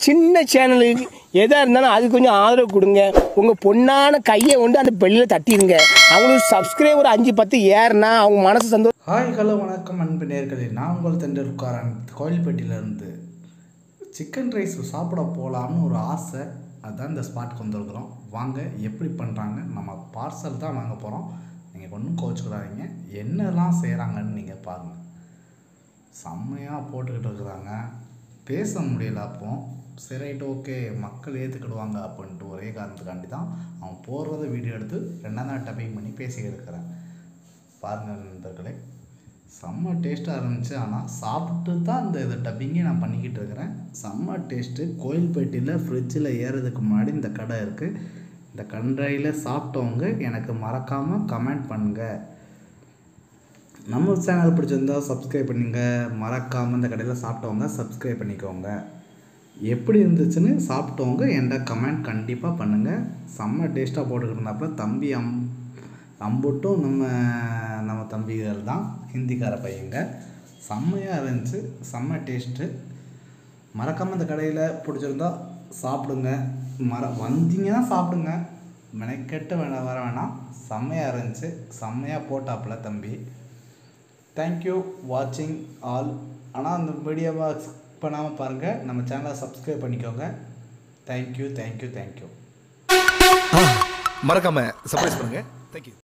சின்ன சேனலுக்கு எதாக இருந்தாலும் அது கொஞ்சம் ஆதரவு கொடுங்க. உங்கள் பொண்ணான கையை கொண்டு அந்த பெல்லில் தட்டிடுங்க. அவங்களுக்கு சப்ஸ்கிரைபர் 5-10 ஏறுனா அவங்க மனசு சந்தோஷம். ஹாய் ஹலோ வணக்கம் அன்பு நேயர்களே, நான் உங்கள் தெண்டல்காரன் கோவில்பட்டியிலேருந்து. சிக்கன் ரைஸ் சாப்பிட போகலாம்னு ஒரு ஆசை, அதுதான் இந்த ஸ்பாட்டுக்கு வந்துருக்குறோம். வாங்க எப்படி பண்ணுறாங்க, நம்ம பார்சல் தான் வாங்க போகிறோம். நீங்கள் ஒன்றும் கோச்சுக்கிறாதீங்க, என்னெல்லாம் செய்கிறாங்கன்னு நீங்கள் பாருங்கள். செம்மையாக போட்டுக்கிட்டு இருக்கிறாங்க, பேச முடியல. அப்போ சரி ரைட்டு ஓகே, மக்கள் ஏற்றுக்கிடுவாங்க அப்படின்ட்டு ஒரே காரணத்துக்காண்டி தான் அவன் போடுறத வீடியோ எடுத்து 2ஆவது டப்பிங் பண்ணி பேசிக்கிட்டு இருக்கிறேன். பாருங்கள் நண்பர்களே, செம்ம டேஸ்ட்டாக இருந்துச்சு. ஆனால் சாப்பிட்டு தான் இந்த டப்பிங்கே நான் பண்ணிக்கிட்டு இருக்கிறேன். செம்ம டேஸ்ட்டு. கோவில்பட்டியில் ஃப்ரிட்ஜில் ஏறதுக்கு முன்னாடி இந்த கடை இருக்குது. இந்த கண்ட்ரையில் சாப்பிட்டவங்க எனக்கு மறக்காமல் கமெண்ட் பண்ணுங்கள். நம்ம சேனல் பிடிச்சிருந்தா சப்ஸ்கிரைப் பண்ணிங்க. மறக்காமல் இந்த கடையில் சாப்பிட்டவங்க சப்ஸ்கிரைப் பண்ணிக்கோங்க. எப்படி இருந்துச்சுன்னு சாப்பிட்டவங்க என்கிட்ட கமெண்ட் கண்டிப்பாக பண்ணுங்கள். செம்ம டேஸ்ட்டாக போட்டுக்கிட்டு இருந்தாப்புல தம்பி அம்புட்டும் நம்ம தம்பிகள் தான், ஹிந்திக்கார பையங்க. செம்மையாக இருந்துச்சு, செம்ம டேஸ்ட்டு. மறக்காமல் இந்த கடையில் பிடிச்சிருந்தா சாப்பிடுங்க. வந்தீங்கன்னா சாப்பிடுங்க, மெனக்கெட்டு வர வேணாம். செம்மையாக இருந்துச்சு, செம்மையாக போட்டாப்புல தம்பி. தேங்க்யூ வாட்சிங் ஆல். ஆனால் அந்த வீடியோவை பண்ணாமல் பாருங்கள், நம்ம சேனலை சப்ஸ்கிரைப் பண்ணிக்கோங்க. Thank you thank you thank you. மறக்காமல் சப்ஸ்கிரைப் பண்ணுங்கள். தேங்க்யூ.